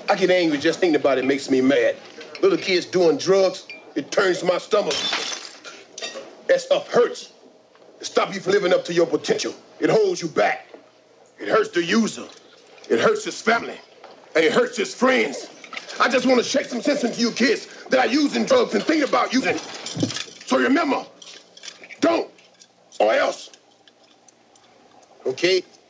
I get angry just thinking about it makes me mad. Little kids doing drugs, it turns my stomach. That stuff hurts. It stops you from living up to your potential. It holds you back. It hurts the user. It hurts his family. And it hurts his friends. I just want to shake some sense into you kids that are using drugs and thinking about using. So remember, don't or else. Okay?